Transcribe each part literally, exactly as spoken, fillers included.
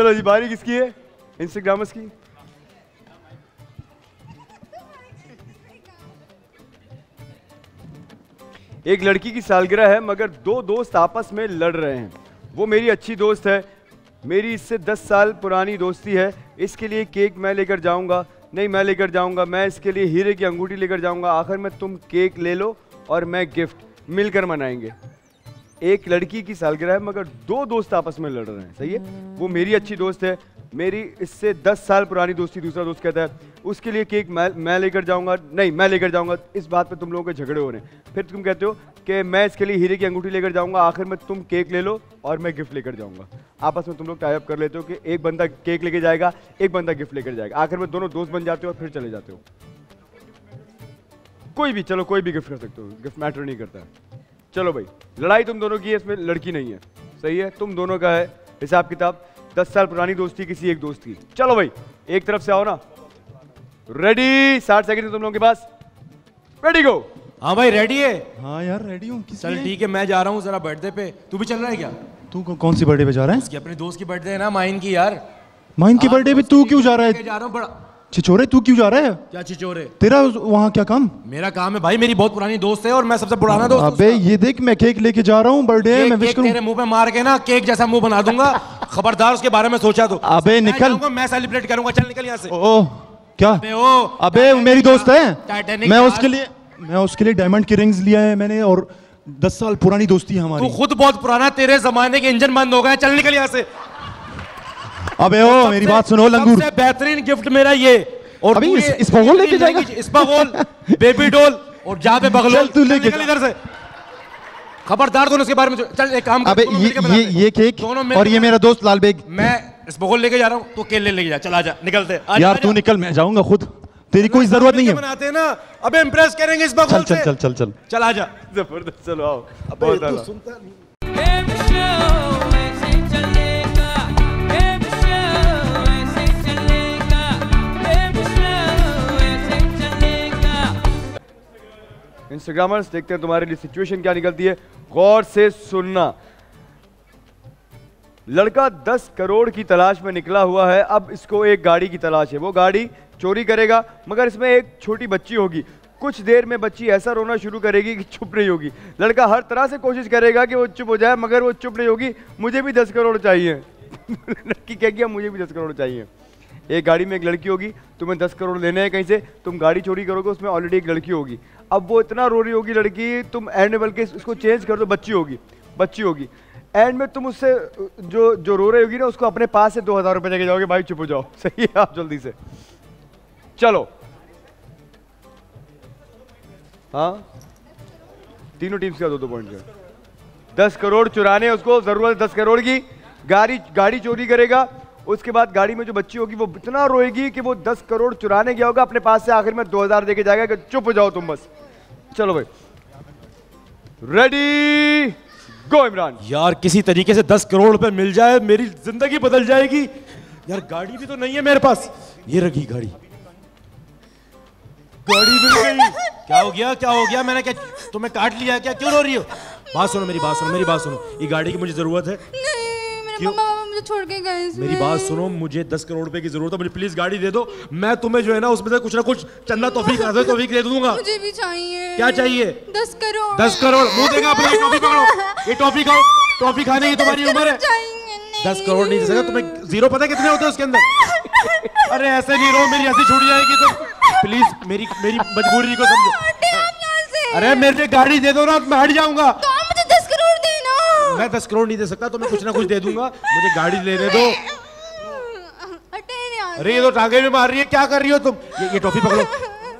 चलो जी, बारी किसकी है? इंस्टाग्रामर्स की। एक लड़की की सालगिरह है मगर दो दोस्त आपस में लड़ रहे हैं। वो मेरी अच्छी दोस्त है, मेरी इससे दस साल पुरानी दोस्ती है। इसके लिए केक मैं लेकर जाऊंगा, नहीं मैं लेकर जाऊंगा, मैं इसके लिए हीरे की अंगूठी लेकर जाऊंगा, आखिर में तुम केक ले लो और मैं गिफ्ट, मिलकर मनाएंगे। एक लड़की की सालगिरह है मगर दो दोस्त आपस में लड़ रहे हैं, सही है? वो मेरी अच्छी दोस्त है, मेरी इससे दस साल पुरानी दोस्ती। दूसरा दोस्त कहता है उसके लिए केक मैं मैं लेकर जाऊंगा, नहीं मैं लेकर जाऊंगा। इस बात पे तुम लोगों के झगड़े हो रहे हैं। फिर तुम कहते हो कि मैं इसके लिए हीरे की अंगूठी लेकर जाऊंगा, आखिर में तुम केक ले लो और मैं गिफ्ट लेकर जाऊंगा। आपस में तुम लोग टाई अप कर लेते हो कि एक बंदा केक लेकर जाएगा, एक बंदा गिफ्ट लेकर जाएगा, आखिर में दोनों दोस्त बन जाते हो और फिर चले जाते हो। कोई भी, चलो कोई भी गिफ्ट कर सकते हो, गिफ्ट मैटर नहीं करता है। चलो भाई, लड़ाई तुम दोनों की है, इसमें लड़की नहीं है, सही है? तुम दोनों का है हिसाब किताब। दस साल पुरानी दोस्ती किसी एक दोस्त की। चलो भाई, एक तरफ से आओ ना। रेडी? साठ सेकंड तुम लोगों के पास। रेडी गो। हाँ भाई रेडी है। हाँ यार रेडी हूँ। चल ठीक है, मैं जा रहा हूँ जरा बर्थडे पे। तू भी चल रहा है क्या? तू कौन सी बर्थडे पे जा रहा है? उसकी अपने दोस्त की बर्थडे है ना, माइन की यार। माइन की बर्थडे पे तू क्यों जा रहा है? जा रहा हूँ बड़ा। छिछोरे तू क्यों जा रहा है? क्या छिछोरे? तेरा वहाँ क्या काम? मेरा काम है भाई, मेरी बहुत पुरानी दोस्त है और मैं सबसे पुराना दोस्त। अबे ये देख, मैं केक लेके जा रहा हूँ, बर्थडे है, मैं विश करूँ। तेरे मुंह पे मार के ना केक जैसा मुंह बना दूंगा। खबरदार उसके बारे में सोचा तो। अबे निकल। मैं सेलिब्रेट करूंगा, चल निकल यहाँ से। ओह क्या? अबे ओ, अबे मेरी दोस्त है, मैं उसके लिए मैं उसके लिए डायमंड की रिंग्स लिया है मैंने, और दस साल पुरानी दोस्ती है हमारी। तू खुद बहुत पुराना, तेरे जमाने के इंजन बंद हो गए, चल निकल यहाँ से। अबे ओ मेरी बात सुनो लंगूर। सबसे बेहतरीन गिफ्ट मेरा ये। और अभी इस, इस बगोल लेके जाएगा? इस बगोल, बेबी डॉल और जा पे बगलोल। तू लेके निकल इधर से। खबरदार दोनों इसके बारे में चल। एक काम कर, अबे ये ये ये केक और ये मेरा दोस्त लाल बेग। मैं इस बगोल लेके जा रहा हूँ, तो केक ले लेके जा। चल आजा, निकलते। यार तू निकल, मैं जाऊंगा खुद, तेरी कोई जरूरत नहीं है। बनाते हैं ना, अबे इंप्रेस करेंगे इस बगोल से। चल चल चल चल चल आजा। जबरदस्त, चलो आओ। अब तू सुनता नहीं। इंस्टाग्रामर्स, देखते हैं तुम्हारे लिए सिचुएशन क्या निकलती है। गौर से सुनना। लड़का दस करोड़ की तलाश में निकला हुआ है। अब इसको एक गाड़ी की तलाश है। वो गाड़ी चोरी करेगा मगर इसमें एक छोटी बच्ची होगी। कुछ देर में बच्ची ऐसा रोना शुरू करेगी कि चुप नहीं होगी। लड़का हर तरह से कोशिश करेगा कि वो चुप हो जाए मगर वो चुप नहीं होगी। मुझे भी दस करोड़ चाहिए। लड़की कहेगी मुझे भी दस करोड़ चाहिए। एक गाड़ी में एक लड़की होगी, तुम्हें दस करोड़ लेने हैं कहीं से, तुम गाड़ी चोरी करोगे, उसमें ऑलरेडी एक लड़की होगी। अब वो इतना रो रही होगी लड़की, तुम एंड में बल्कि उसको चेंज कर दो, बच्ची होगी बच्ची होगी एंड में तुम उससे जो जो रो रही होगी ना, उसको अपने पास से दो हजार रुपये लेके जाओगे। भाई चुप हो जाओ, सही है? आप जल्दी से चलो। हाँ, तीनों टीम्स का दो दो पॉइंट का। दस करोड़ चुराने, उसको जरूरत है दस करोड़ की। गाड़ी गाड़ी चोरी करेगा, उसके बाद गाड़ी में जो बच्ची होगी वो इतना रोएगी कि वो दस करोड़ चुराने गया होगा, अपने पास से आखिर में दो हजार देके जाएगा कि चुप हो जाओ तुम बस। चलो भाई, रेडी गो इमरान। यार किसी तरीके से दस करोड़ रुपए मिल जाए, मेरी जिंदगी बदल जाएगी। यार गाड़ी भी तो नहीं है मेरे पास। ये रखी गाड़ी, गाड़ी मिल गई। क्या हो गया, क्या हो गया? मैंने क्या तुम्हें काट लिया? क्या क्यों रो रही हो? बात सुनो, मेरी बात सुनो, मेरी बात सुनो। ये गाड़ी की मुझे जरूरत है। नहीं, मेरे मम्मा मुझे छोड़ के गए इसमें। मेरी बात सुनो, मुझे दस करोड़ रुपए की जरूरत है, मुझे प्लीज गाड़ी दे दो। मैं तुम्हें जो है ना उसमें से कुछ ना कुछ चंदा तौफीक आज़ाद तौफीक दे दूंगा। मुझे भी चाहिए। क्या चाहिए? दस करोड़। दस करोड़ मुंह देगा अपना। टॉफी पकड़ो, ये टॉफी खाओ। टॉफी खाने की तुम्हारी उम्र है। दस करोड़ नहीं दे सकता। तुम्हें जीरो पता है कितने होते हैं उसके अंदर? अरे ऐसे नहीं रो, मेरी हंसी छूट जाएगी। तो प्लीज मेरी मेरी मजबूरी को समझो। अरे मेरे लिए गाड़ी दे दो ना, मैं हट जाऊंगा। तो मुझे दस करोड़ देना। मैं दस करोड़ नहीं दे सकता, तो मैं कुछ ना कुछ दे दूंगा। मुझे गाड़ी लेने दो। अरे ये तो टांगे में मार रही है, क्या कर रही हो तुम? ये, ये टॉफी पकड़ो,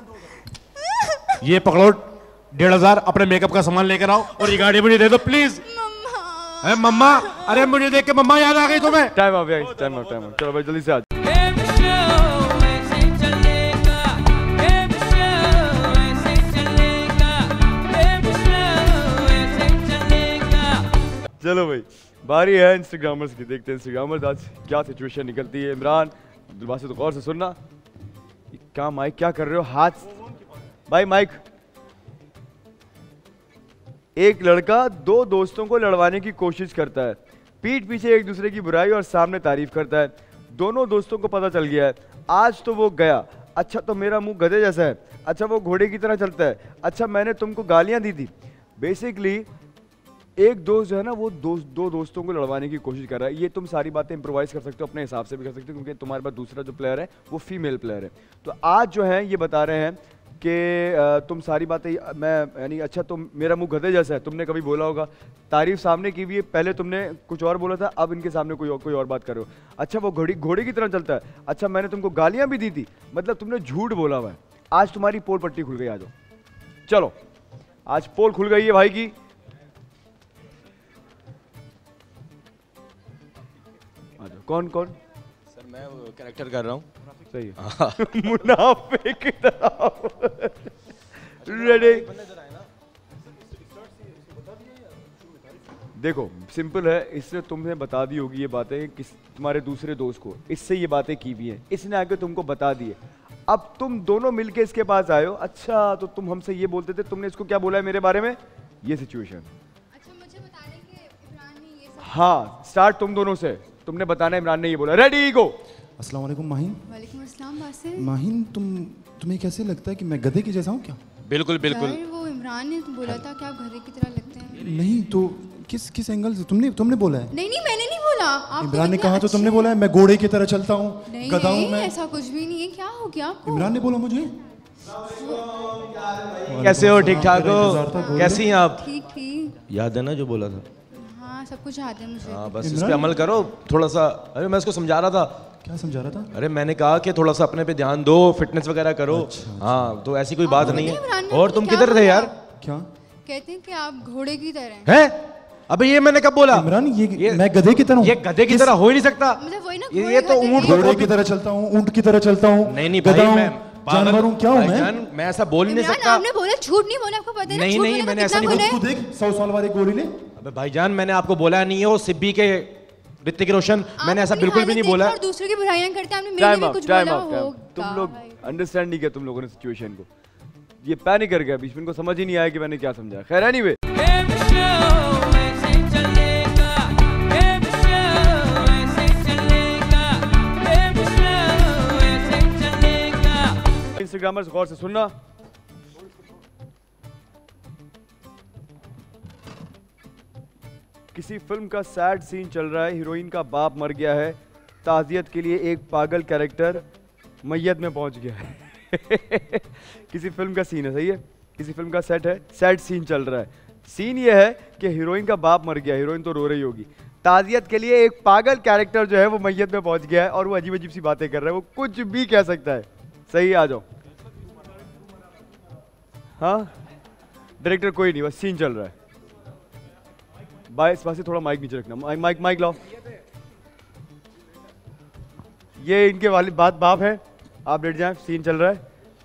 ये पकड़ो डेढ़ हजार। अपने मेकअप का सामान लेकर आओ और ये गाड़ी मुझे दे दो प्लीज। अरे मम्मा, अरे मुझे देख के मम्मा याद आ गई तुम्हें। टाइम आ गया, टाइम आ टाइम आ। चलो भाई जल्दी से आ। चलो भाई, बारी है इंस्टाग्रामर्स की। देखते हैं इंस्टाग्रामर्स आज क्या सिचुएशन निकलती है। इमरान, अब्दुल तो गौर से सुनना। क्या माइक क्या कर रहे हो? हाथ भाई माइक। एक लड़का दो दोस्तों को लड़वाने की कोशिश करता है। पीठ पीछे एक दूसरे की बुराई और सामने तारीफ करता है। दोनों दोस्तों को पता चल गया है, आज तो वो गया, अच्छा तो मेरा मुंह गधे जैसा है, अच्छा वो घोड़े की तरह चलता है, अच्छा मैंने तुमको गालियां दी थी। बेसिकली एक दोस्त जो है ना वो दोस्त दो दोस्तों को लड़वाने की कोशिश कर रहा है। ये तुम सारी बातें इम्प्रोवाइज कर सकते हो, अपने हिसाब से भी कर सकते हो, क्योंकि तुम्हारे पास दूसरा जो प्लेयर है वो फीमेल प्लेयर है। तो आज जो है ये बता रहे हैं कि तुम सारी बातें, मैं यानी अच्छा तुम मेरा मुंह गधे जैसा है, तुमने कभी बोला होगा, तारीफ सामने की भी है, पहले तुमने कुछ और बोला था, अब इनके सामने कोई और कोई और बात कर रहे हो। अच्छा वो घोड़ी घोड़े की तरह चलता है, अच्छा मैंने तुमको गालियां भी दी थी, मतलब तुमने झूठ बोला हुआ है। आज तुम्हारी पोल पट्टी खुल गई, आ जाओ, चलो आज पोल खुल गई है भाई की। आ जाओ, कौन कौन? सर मैं कैरेक्टर कर रहा हूँ। सही है। मुनाफिक रेडी। देखो सिंपल है, इसने तुम्हें बता दी होगी ये बातें किस तुम्हारे दूसरे दोस्त को, इससे ये बातें की भी हैं, इसने आके तुमको बता दी है। अब तुम दोनों मिलके इसके पास आए हो, अच्छा तो तुम हमसे ये बोलते थे, तुमने इसको क्या बोला है मेरे बारे में, ये सिचुएशन। अच्छा मुझे बताने कि इमरान ने ये सब। हाँ स्टार्ट तुम दोनों से, तुमने बताना इमरान ने ये बोला। Ready go. अस्सलाम वालेकुम माहिन। वालेकुम अस्सलाम बासिल। माहिन तुम तुम्हें कैसे लगता है कि मैं गधे की जैसा हूँ क्या? बिल्कुल बिल्कुल। सर वो इमरान ने तो बोला था कि आप घरे की तरह लगते हैं। नहीं तो किस किस एंगल से तुमने तुमने बोला है? नहीं नहीं मैंने नहीं बोला। आप इमरान ने कहा तो तुमने बोला है मैं घोड़े की तरह चलता हूँ, नहीं गधा हूँ नहीं मैं। ऐसा कुछ भी नहीं है, क्या हो गया आपको? इमरान ने बोला मुझे। कैसे हो? ठीक ठाक हो? कैसी हैं आप? ठीक ठीक। याद है ना जो बोला था? हाँ सब कुछ याद है मुझे। हाँ बस इस पे अमल करो थोड़ा सा। अरे मैं इसको समझा रहा था। क्या समझा रहा था? अरे मैंने कहा कि थोड़ा सा अपने पे ध्यान दो, फिटनेस वगैरह करो। हाँ तो ऐसी कोई बात नहीं है। और तुम किधर थे यार? क्या कहते हैं कि आप घोड़े की तरह हैं। हैं? अबे ये मैंने कब बोला? इमरान ये, ये मैं गधे की तरह हूँ? ये गधे की तरह हो ही नहीं सकता। मतलब वही ना, ये, ये तो ऊंट घोड़े की तरह चलता हूँ, ऊंट की तरह चलता हूँ। नहीं नहीं भाई मैं जानवर हूँ, क्या हूँ मैं? मैं ऐसा बोल ही नहीं सकता। आपने बोला झूठ नहीं बोला, आपको पता है ना? नहीं नहीं मैंने ऐसा नहीं बोला। तू देख सौ साल वाले गोली ले। अबे भाईजान मैंने आपको बोला नहीं है वो सिब्बी के ऋतिक रोशन, मैंने ऐसा बिल्कुल भी नहीं बोला। और दूसरों की बुराइयां करते हैं, आपने मेरे लिए भी कुछ बोला होगा। तुम लोग अंडरस्टैंड नहीं किया तुम लोगों ने सिचुएशन को, ये पैनिक कर गया बीच में, इनको समझ ही नहीं आया कि मैंने क्या समझा। खैर एनीवे इंस्टाग्रामर्स गौर से सुनना, किसी फिल्म का सैड सीन चल रहा है, हीरोइन का बाप मर गया है, ताज़ियत के लिए एक पागल कैरेक्टर मैयत में पहुंच गया है। किसी फिल्म का सीन है, सही है, किसी फिल्म का सेट है, सैड सीन चल रहा है। सीन ये है कि हीरोइन का बाप मर गया, हीरोइन तो रो रही होगी, ताज़ियत के लिए एक पागल कैरेक्टर जो है वो मैयत में पहुंच गया है और वो अजीब अजीब सी बातें कर रहा है, वो कुछ भी कह सकता है। सही है, आ जाओ। हाँ डायरेक्टर कोई नहीं, बस सीन चल रहा है। बाय इस पास से थोड़ा माइक नीचे रखना, माइक माइक माइक लाओ। ये इनके वाली बात बाप है, आप बैठ जाएं, सीन चल रहा है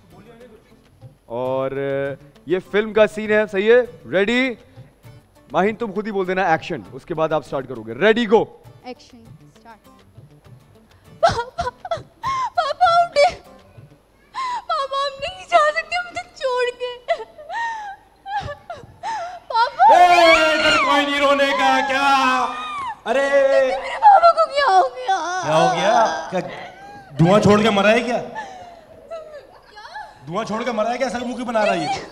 और ये फिल्म का सीन है। सही है, रेडी माहिन तुम खुद ही बोल देना एक्शन, उसके बाद आप स्टार्ट करोगे। Ready go. Action start. पापा पापा उठे, पापा हम नहीं जा सकते मुझे छोड़ के। पापा इधर कोई नहीं रोने का क्या? अरे मेरे पापा को क्या हो गया? क्या हो गया? क्या धुआं छोड़ के मरा है क्या? धुआं छोड़ के मरा है क्या? ऐसा मुंह क्यों बना रहा है ये?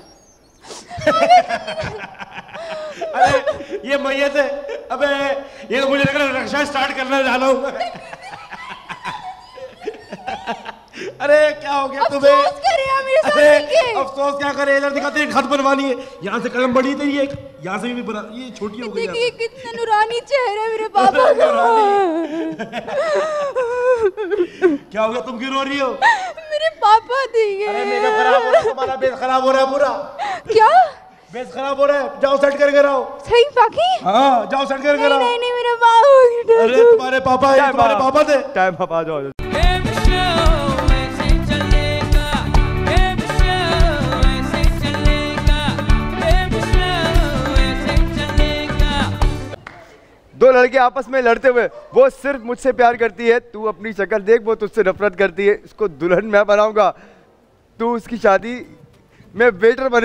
अरे ये मैयत है। अबे ये तो मुझे लग रहा है रक्षा स्टार्ट करना जाना हूँ। अरे क्या हो गया तुम्हें? अफसोस करे आप मेरे साथ अरे मिलके। अफसोस क्या करे, इधर दिखाते हैं खत बनवानी है, यहाँ से कलम बड़ी तेरी एक, यहाँ से भी बना, ये छोटी हो गई। देखिए कितना नूरानी चेहरा है मेरे पापा का। क्या हो गया, तुम क्यों रो रही हो? मेरे पापा दिए। अरे मेकअप खराब हो रहा है, तुम्हारा बेस खराब हो रहा है पूरा। क्या बेस खराब हो रहा है, जाओ सेट करके रहो। सही बाकी? हाँ जाओ सेट करके नहीं रहो। नहीं नहीं मेरे पापा। अरे तुम्हारे पापा है, तुम्हारे पापा थे। टाइम अप, आ जाओ। दो लड़के आपस में लड़ते हुए, वो सिर्फ मुझसे प्यार करती है, तू अपनी शक्ल देख, वो तुझसे नफरत करती है, इसको दुल्हन मैं बनाऊंगा, तू उसकी शादी में वेटर बनेगा,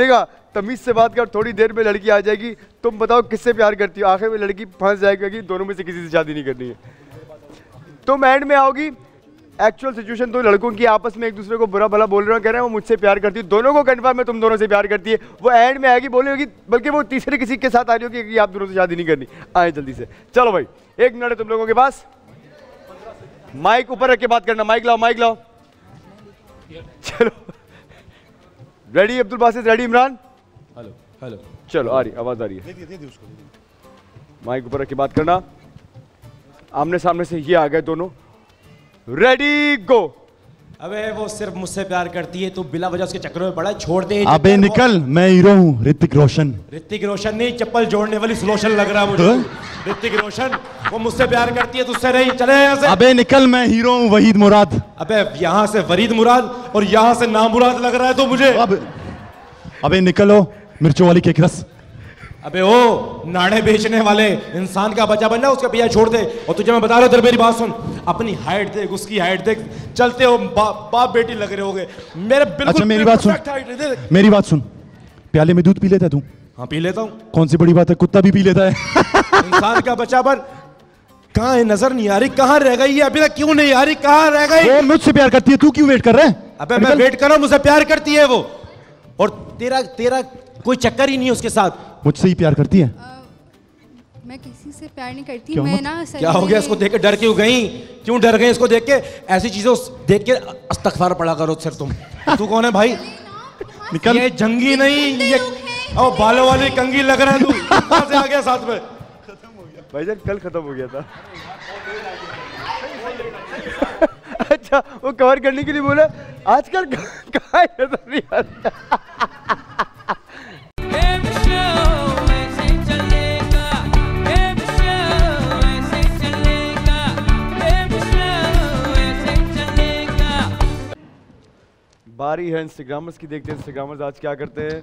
तमीज से बात कर, थोड़ी देर में लड़की आ जाएगी। तुम बताओ किससे प्यार करती हो? आखिर में लड़की फंस जाएगी कि दोनों में से किसी से शादी नहीं करनी है। तुम एंड में आओगी, एक्चुअल सिचुएशन दो लड़कों की आपस में एक दूसरे को बुरा भला बोल रहे हो, कह रहे हैं वो मुझसे प्यार करती है, दोनों को कन्फर्म है तुम दोनों से प्यार करती है। वो एंड में आएगी बोली होगी, बल्कि वो तीसरे किसी के साथ आ रही होगी कि आप दोनों से शादी नहीं करनी। आए जल्दी से, चलो भाई एक मिनट है तुम लोगों के पास। माइक ऊपर रख के बात करना, माइक लाओ माइक लाओ। चलो ready Abdul Basit, ready Imran? Hello hello, चलो आ रही आवाज आ रही है। माइक ऊपर रख के बात करना, आमने सामने से ये आ गए दोनों, रेडी गो। अबे वो सिर्फ मुझसे प्यार करती है, तू बिला वजह उसके चक्करों में पड़ा है, छोड़ दे। अबे निकल, मैं हीरो हूँ, ऋतिक रोशन। ऋतिक रोशन नहीं, चप्पल जोड़ने वाली सुलोशन लग रहा है मुझे। ऋतिक रोशन, वो मुझसे प्यार करती है, तुझसे नहीं, चले यहाँ से। अबे निकल, मैं हीरो हूँ, वहीद मुराद। अबे यहाँ से वरीद मुराद और यहाँ से नामुराद लग रहा है तो मुझे। अब अबे निकलो, मिर्चों वाली केक रस। अबे ओ नाड़े बेचने वाले, इंसान का बच्चा बनना, उसका पिया छोड़ दे। और तुझे मैं बता रहा हूँ, मेरी बात सुन, अपनी हाइट देख, उसकी हाइट देख, चलते हो बा, बाप बेटी लग रहे होगे। मेरे बिल्कुल अच्छा मेरी बात सुन, मेरी बात सुन, प्याले में दूध पी लेता है तू? हाँ पी लेता हूँ। कौन सी बड़ी बात है, कुत्ता भी पी लेता है। इंसान का बच्चा बन, कहाँ है, नजर नहीं आ रही, कहाँ रह गई है अभी तक, क्यों नहीं आ रही, कहाँ रह गई? वो मुझसे प्यार करती है, तू क्यों वेट कर रहा है? अबे मैं वेट कर रहा हूँ, मुझसे प्यार करती है वो, और तेरा तेरा कोई चक्कर ही नहीं है उसके साथ। मुझसे ही प्यार करती है? आ, मैं किसी से प्यार नहीं करती। क्या मैं ना सही क्या हो गया, इसको देख के डर क्यों गई? क्यों डर गई इसको देख के? ऐसी चीजें देख के इस्तग़फ़ार पढ़ा करो सर तुम। तू कौन है भाई? निकल। ये जंगी नहीं, ये ओ बालों वाली कंगी लग रहा है तू। कहाँ से आ गया साथ में? भाईजान कल खत्म हो गया था। अच्छा वो कवर करने के लिए बोला, आजकल कहाँ नजर नहीं आ रहा। बारी है इंस्टाग्रामर्स की, देखते हैं इंस्टाग्रामर्स आज क्या करते हैं।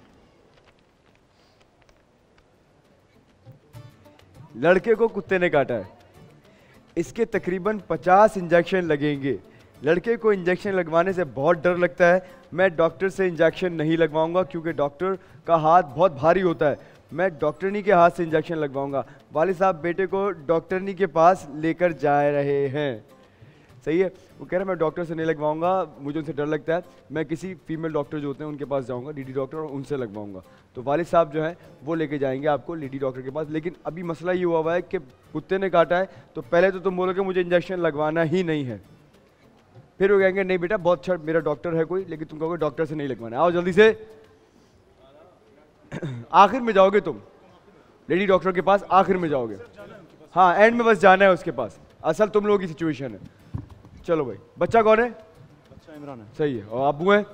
लड़के को कुत्ते ने काटा है, इसके तकरीबन पचास इंजेक्शन लगेंगे। लड़के को इंजेक्शन लगवाने से बहुत डर लगता है, मैं डॉक्टर से इंजेक्शन नहीं लगवाऊंगा क्योंकि डॉक्टर का हाथ बहुत भारी होता है, मैं डॉक्टरनी के हाथ से इंजेक्शन लगवाऊंगा। वालिद साहब बेटे को डॉक्टरनी के पास लेकर जा रहे हैं। सही है, वो कह रहा है मैं डॉक्टर से नहीं लगवाऊंगा, मुझे उनसे डर लगता है, मैं किसी फीमेल डॉक्टर जो होते हैं उनके पास जाऊंगा, लेडी डॉक्टर, और उनसे लगवाऊंगा। तो वालिद साहब जो है वो लेके जाएंगे आपको लेडी डॉक्टर के पास। लेकिन अभी मसला ये हुआ हुआ है कि कुत्ते ने काटा है, तो पहले तो तुम बोलोगे मुझे इंजेक्शन लगवाना ही नहीं है, फिर वो कहेंगे नहीं बेटा बहुत अच्छा मेरा डॉक्टर है कोई, लेकिन तुम कहोगे डॉक्टर से नहीं लगवाना। आओ जल्दी से, आखिर में जाओगे तुम लेडी डॉक्टर के पास, आखिर में जाओगे। हाँ एंड में बस जाना है उसके पास, असल तुम लोगों की सिचुएशन है। चलो भाई, बच्चा कौन है? बच्चा इमरान है। सही है, और अबू है?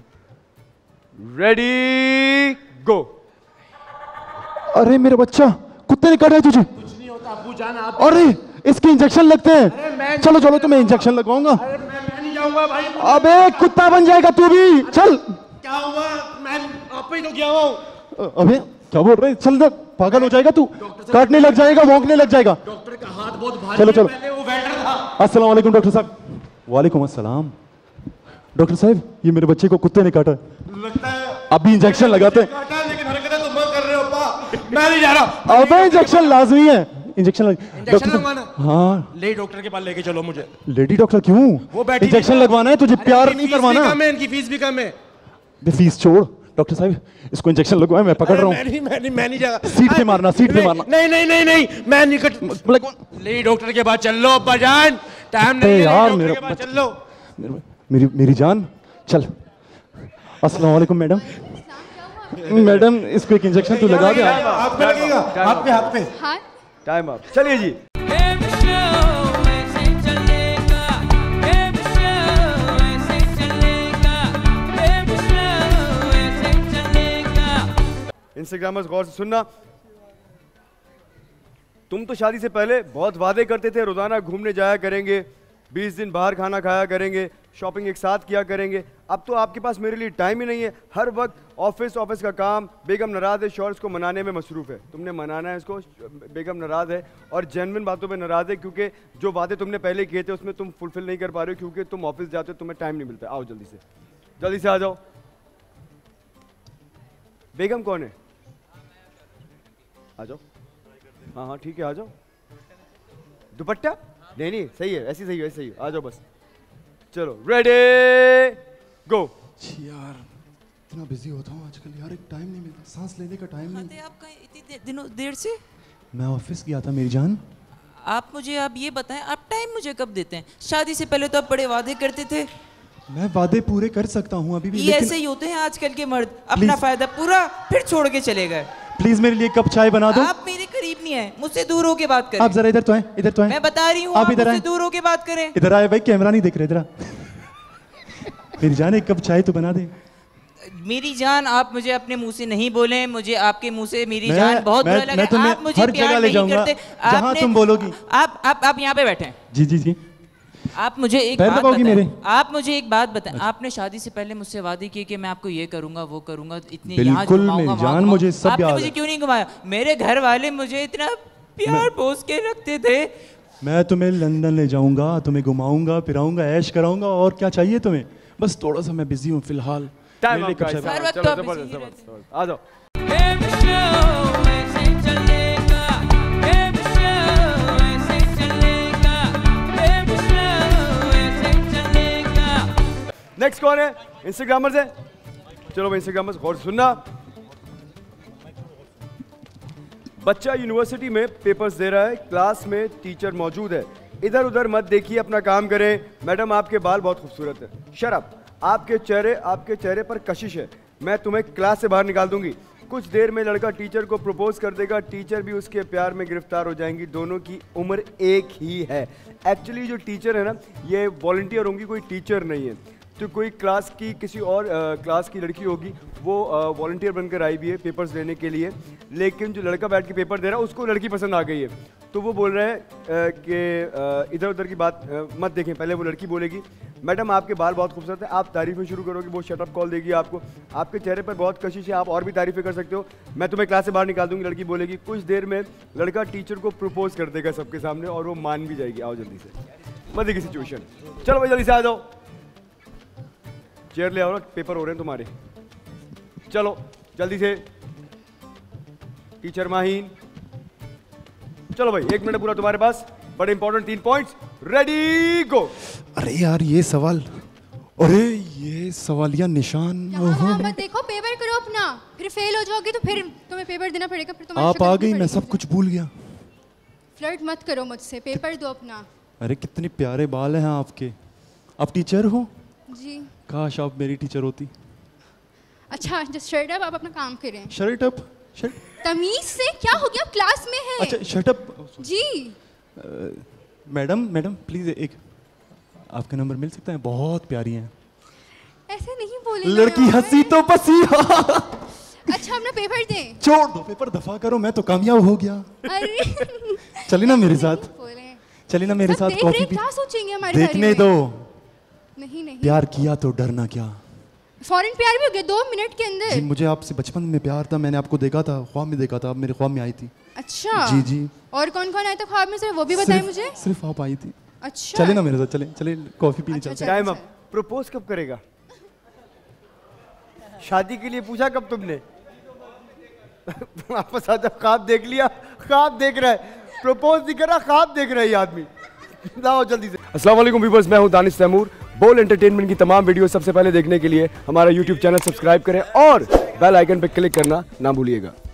Ready go. अरे मेरा बच्चा, कुत्ते ने काटा है तुझे? कुछ नहीं होता अब्बू जान, आप। अरे इसके इंजेक्शन लगते हैं। चलो चलो तुम्हें इंजेक्शन लगवाऊंगा। अरे मैं, मैं नहीं जाऊंगा भाई। अबे कुत्ता बन जाएगा तू भी, चल। क्या हुआ, मैं आप ही तो गया हूँ। अबे क्या बोल रहे, चल ना, पागल हो जाएगा तू, काटने लग जाएगा, भौंकने लग जाएगा। डॉक्टर का हाथ बहुत भारी चलो चलो, पहले वो वेल्डर था। अस्सलाम वालेकुम डॉक्टर साहब। वालेकुम अस्सलाम। डॉक्टर साहब ये मेरे बच्चे को कुत्ते ने काटा, लगता है अभी इंजेक्शन लगाते हैं। काटा है, लेकिन हरकतें तुम बहुत कर रहे हो पा। मैं नहीं जा रहा। अबे इंजेक्शन लाजमी है, इंजेक्शन लग... इंजेक्शन लगवाना? हाँ ले डॉक्टर के पास लेके चलो मुझे। लेडी डॉक्टर क्यों? वो बैठी इंजेक्शन लगवाना है तुझे, प्यार नहीं करवाना। इनकी फीस भी कम है। फीस छोड़ डॉक्टर साहब, इसको इंजेक्शन लगवाए, मैं पकड़ रहा हूँ। मैं नहीं मैं नहीं मैं नहीं जा। सीट पे मारना, सीट पे मारना। नहीं नहीं नहीं नहीं मैं निकट। ले डॉक्टर के पास चल लो बजान, टाइम नहीं है, यार डॉक्टर मेरा के पास चल लो। मेरी मेरी जान चल। अस्सलाम वालेकुम मैडम। मैडम इसको एक इंजेक्शन तो लगा दे। हाथ पे लगेगा, हाथ पे हाथ पे। हाँ टाइम अप, चलिए जी। इंस्टाग्रामर्स गौर से सुनना, तुम तो शादी से पहले बहुत वादे करते थे, रोजाना घूमने जाया करेंगे, बीस दिन बाहर खाना खाया करेंगे, शॉपिंग एक साथ किया करेंगे। अब तो आपके पास मेरे लिए टाइम ही नहीं है, हर वक्त ऑफिस ऑफिस का काम, बेगम नाराज है, शौहर को मनाने में मसरूफ है। तुमने मनाना है इसको, बेगम नाराज है और जेन्युइन बातों पे नाराज है, क्योंकि जो वादे तुमने पहले किए थे उसमें तुम फुलफिल नहीं कर पा रहे हो, क्योंकि तुम ऑफिस जाते हो, तुम्हें टाइम नहीं मिलता। आओ जल्दी से, जल्दी से आ जाओ। बेगम कौन है? आ जाओ। हाँ हाँ ठीक है, आ जाओ। दुपट्टा? नहीं नहीं सही है, ऐसी सही है, ऐसी सही है, आ जाओ बस। चलो रेडी गो। यार इतना बिजी होता हूँ आजकल यार, एक टाइम नहीं मिलता, सांस लेने का टाइम नहीं। आप कहीं इतनी दिनों देर से? मैं ऑफिस गया था मेरी जान। आप मुझे आप ये बताएं, आप टाइम मुझे कब देते हैं? शादी से पहले तो आप बड़े वादे करते थे। मैं वादे पूरे कर सकता हूँ अभी भी, ये लेकिन ऐसे ही होते हैं आजकल के मर्द, अपना फायदा पूरा फिर छोड़ के चले गए। प्लीज मेरे लिए कप चाय बना दो। आप मेरे करीब नहीं है, मुझसे दूर होके बात करें। आप जरा इधर तो आए, इधर तो आए। मैं बता रही हूँ, आप आप इधर मुझसे आए। दूर होके बात करें। इधर आए भाई, कैमरा नहीं दिख रहा, इधर आ। मेरी जान एक कप चाय तो बना दे। मेरी जान आप मुझे अपने मुंह से नहीं बोले, मुझे आपके मुंह से मेरी मैं- जान बहुत मैं- बुरा मैं लगा। तुम्हें आप मुझे हर प्यार जगह ले नहीं जाऊंगा, करते। जहां आपने- तुम बोलोगी। आप आप आप यहाँ पे बैठे। जी जी जी। आप मुझे एक पैर बात दबाओगी बताएं, मेरे? आप मुझे एक बात बताएं, आपने शादी से पहले मुझसे वादे किए कि मैं आपको ये करूंगा वो करूंगा, इतने यहाँ बिल्कुल घुमाऊंगा, मेरी वहाँ जान, घुमाऊंगा। मुझे सब आपने याद मुझे है। क्यों नहीं घुमाया? मेरे घर वाले मुझे इतना प्यार पोस के रखते थे। मैं तुम्हें लंदन ले जाऊंगा, तुम्हें घुमाऊंगा फिराऊंगा, ऐश कराऊंगा, और क्या चाहिए तुम्हें? बस थोड़ा सा मैं बिजी हूँ फिलहाल। टाइम मेरे लिए आपका कब है, चाय हर वक्त चलो, तो आप जबरदस्त, busy ही जबरदस्त, जबरदस्त। आ जाओ। नेक्स्ट कौन है? इंस्टाग्रामर्स है। चलो भाई इंस्टाग्रामर्स गौर से सुनना। बच्चा यूनिवर्सिटी में पेपर्स दे रहा है, क्लास में टीचर मौजूद है। इधर उधर मत देखिए, अपना काम करें। मैडम आपके बाल बहुत खूबसूरत है। शराब, आपके चेहरे आपके चेहरे पर कशिश है, मैं तुम्हें क्लास से बाहर निकाल दूंगी। कुछ देर में लड़का टीचर को प्रपोज कर देगा, टीचर भी उसके प्यार में गिरफ्तार हो जाएंगी। दोनों की उम्र एक ही है। एक्चुअली जो टीचर है ना, ये वॉलंटियर होंगी, कोई टीचर नहीं है। तो कोई क्लास की किसी और आ, क्लास की लड़की होगी, वो वॉलंटियर बनकर आई भी है पेपर्स देने के लिए। लेकिन जो लड़का बैठ के पेपर दे रहा है उसको लड़की पसंद आ गई है। तो वो बोल रहे हैं कि इधर उधर की बात आ, मत देखें। पहले वो लड़की बोलेगी, मैडम आपके बाल बहुत खूबसूरत है, आप तारीफ़ें शुरू करोगे, वो शटअप कॉल देगी आपको। आपके चेहरे पर बहुत कशिश है, आप और भी तारीफ़ें कर सकते हो, मैं तुम्हें क्लास से बाहर निकाल दूंगी। लड़की बोलेगी। कुछ देर में लड़का टीचर को प्रपोज कर देगा सबके सामने, और वो मान भी जाएगी। आओ जल्दी से, मजे की सिचुएशन। चलो भाई जल्दी से आ जाओ, चेयर ले आओ ना, पेपर हो रहे हैं तुम्हारे। चलो जल्दी से। टीचर माहीन, चलो भाई एक मिनट पूरा तुम्हारे पास, बड़े इंपॉर्टेंट तीन पॉइंट्स। Ready go. अरे यार ये सवाल, अरे ये सवालिया निशान। यहाँ वहाँ मत देखो, पेपर करो अपना, फिर फेल हो जाओगे तो फिर तुम्हें पेपर देना पड़ेगा। फिर तुम्हारी आप शक्ल आ देखनी गई, मैं पड़ेगी सब मुझे। कुछ भूल गया। फ्लर्ट मत करो मुझसे, पेपर दो अपना। अरे कितने प्यारे बाल हैं आपके। आप टीचर हो? जी। काश आप मेरी टीचर होती। अच्छा जस्ट शट अप, आप अपना काम करें। Shut up, shut. तमीज से, क्या हो गया, क्लास में है। अच्छा शर्ट अप। जी। मैडम मैडम प्लीज एक आपका नंबर मिल सकता है? बहुत प्यारी हैं। ऐसे नहीं बोले लड़की हंसी तो बसी। अच्छा अपना पेपर दें। छोड़ दो, पेपर दफा करो, मैं तो कामयाब हो गया। अरे चलिए ना मेरे साथ, बोले चलिए ना मेरे सब साथ देख रहे कॉफी हैं, पी। क्या सोचेंगे हमारे देखने बारे दो, में? नहीं नहीं, प्यार किया तो डरना क्या। फॉरेन प्यार भी हो गया दो मिनट के जी अंदर। मुझे आपसे बचपन में प्यार था, मैंने आपको देखा था, ख्वाब में देखा था, आप मेरे ख्वाब में आई थी। अच्छा जी जी। और कौन कौन आया था ख्वाब में से, वो भी बताएं सिर्फ- मुझे। सिर्फ आप आई थी। अच्छा चले ना मेरे साथ, चले चले कॉफी पीने अच्छा, चलते चल। हैं। Time up. प्रपोज कब करेगा? शादी के लिए पूछा कब तुमने? वापस आ जाओ, ख्वाब देख लिया, ख्वाब देख रहा है, प्रपोज नहीं कर रहा, ख्वाब देख रहा है ये आदमी। लाओ जल्दी से। अस्सलाम वालेकुम व्यूअर्स, मैं हूं दानिश तैमूर। बोल एंटरटेनमेंट की तमाम वीडियो सबसे पहले देखने के लिए हमारा यूट्यूब चैनल सब्सक्राइब करें और बेल आइकन पर क्लिक करना ना भूलिएगा।